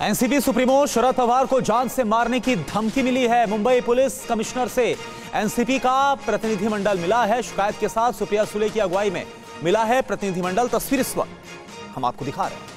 NCP supremo Sharad Pawar को जान से मारने की धमकी मिली है। मुंबई पुलिस कमिश्नर से एनसीपी का प्रतिनिधिमंडल मिला है। शिकायत के साथ सुप्रिया सुले की अगुवाई में मिला है प्रतिनिधिमंडल। तस्वीर इस वक्त हम आपको दिखा रहे हैं।